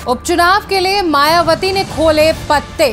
उपचुनाव के लिए मायावती ने खोले पत्ते,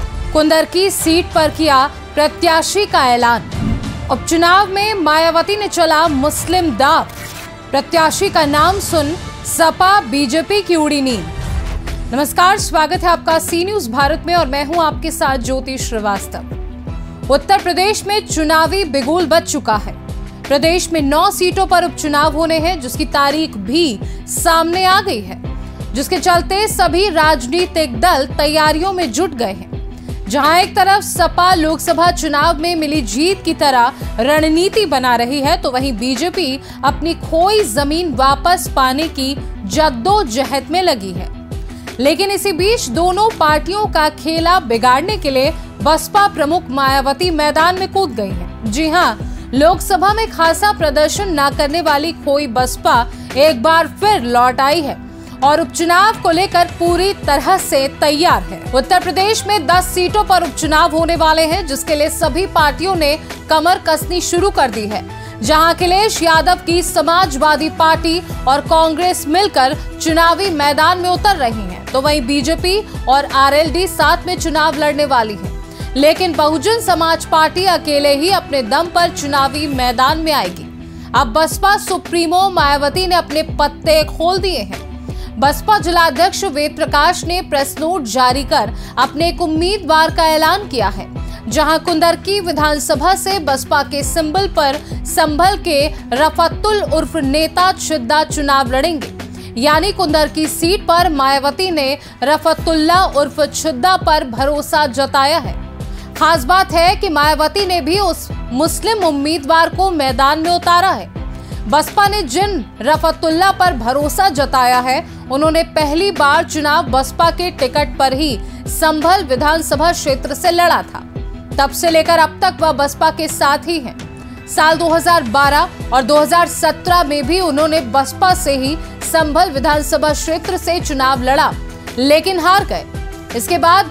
कुंदरकी सीट पर किया प्रत्याशी का ऐलान। उपचुनाव में मायावती ने चला मुस्लिम दाव, प्रत्याशी का नाम सुन सपा बीजेपी की उड़ी नींद। नमस्कार, स्वागत है आपका सी न्यूज भारत में और मैं हूं आपके साथ ज्योति श्रीवास्तव। उत्तर प्रदेश में चुनावी बिगुल बज चुका है। प्रदेश में 9 सीटों पर उपचुनाव होने हैं, जिसकी तारीख भी सामने आ गई है, जिसके चलते सभी राजनीतिक दल तैयारियों में जुट गए हैं। जहां एक तरफ सपा लोकसभा चुनाव में मिली जीत की तरह रणनीति बना रही है, तो वहीं बीजेपी अपनी खोई जमीन वापस पाने की जद्दोजहद में लगी है। लेकिन इसी बीच दोनों पार्टियों का खेला बिगाड़ने के लिए बसपा प्रमुख मायावती मैदान में कूद गई हैं। जी हां, लोकसभा में खासा प्रदर्शन न करने वाली खोई बसपा एक बार फिर लौट आई है और उपचुनाव को लेकर पूरी तरह से तैयार है। उत्तर प्रदेश में 10 सीटों पर उपचुनाव होने वाले हैं, जिसके लिए सभी पार्टियों ने कमर कसनी शुरू कर दी है। जहां अखिलेश यादव की समाजवादी पार्टी और कांग्रेस मिलकर चुनावी मैदान में उतर रही हैं, तो वहीं बीजेपी और आरएलडी साथ में चुनाव लड़ने वाली है। लेकिन बहुजन समाज पार्टी अकेले ही अपने दम पर चुनावी मैदान में आएगी। अब बसपा सुप्रीमो मायावती ने अपने पत्ते खोल दिए हैं। बसपा जिलाध्यक्ष वेद प्रकाश ने प्रेस नोट जारी कर अपने एक उम्मीदवार का ऐलान किया है। जहां कुंदरकी विधानसभा से बसपा के सिंबल पर संभल के रफतुल उर्फ नेता छिद्दा चुनाव लड़ेंगे। यानी कुंदरकी सीट पर मायावती ने रफतुल्ला उर्फ छिद्दा पर भरोसा जताया है। खास बात है कि मायावती ने भी उस मुस्लिम उम्मीदवार को मैदान में उतारा है। बसपा ने जिन रफतुल्ला पर भरोसा जताया है, उन्होंने पहली बार चुनाव बसपा के टिकट पर ही संभल विधानसभा क्षेत्र से लड़ा था। तब से लेकर अब तक वह बसपा के साथ ही हैं। साल 2012 और 2017 में भी उन्होंने बसपा से ही संभल विधानसभा क्षेत्र से चुनाव लड़ा, लेकिन हार गए। इसके बाद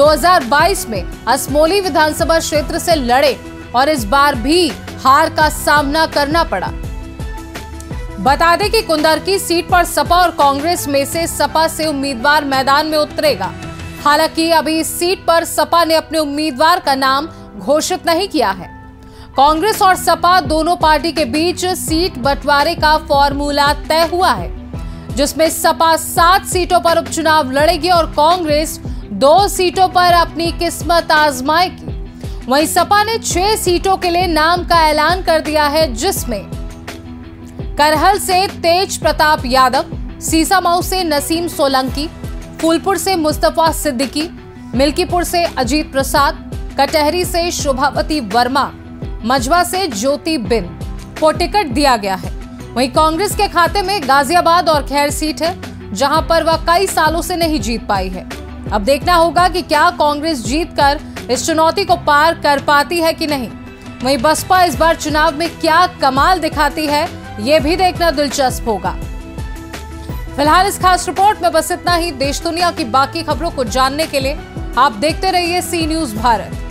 2022 में असमोली विधानसभा क्षेत्र से लड़े और इस बार भी हार का सामना करना पड़ा। बता दें कि कुंदरकी सीट पर सपा और कांग्रेस में से सपा से उम्मीदवार मैदान में उतरेगा। हालांकि अभी इस सीट पर सपा ने अपने उम्मीदवार का नाम घोषित नहीं किया है। कांग्रेस और सपा दोनों पार्टी के बीच सीट बंटवारे का फॉर्मूला तय हुआ है, जिसमें सपा 7 सीटों पर उपचुनाव लड़ेगी और कांग्रेस 2 सीटों पर अपनी किस्मत आजमाएगी। वहीं सपा ने 6 सीटों के लिए नाम का ऐलान कर दिया है, जिसमें करहल से तेज प्रताप यादव, सीसामऊ से नसीम सोलंकी, फूलपुर से मुस्तफा सिद्दीकी, मिल्कीपुर से अजीत प्रसाद, कटहरी से शोभावती वर्मा, मझवा से ज्योति बिन को टिकट दिया गया है। वहीं कांग्रेस के खाते में गाजियाबाद और खैर सीट है, जहां पर वह कई सालों से नहीं जीत पाई है। अब देखना होगा कि क्या कांग्रेस जीतकर इस चुनौती को पार कर पाती है कि नहीं। वहीं बसपा इस बार चुनाव में क्या कमाल दिखाती है, ये भी देखना दिलचस्प होगा। फिलहाल इस खास रिपोर्ट में बस इतना ही। देश दुनिया की बाकी खबरों को जानने के लिए आप देखते रहिए सी न्यूज भारत।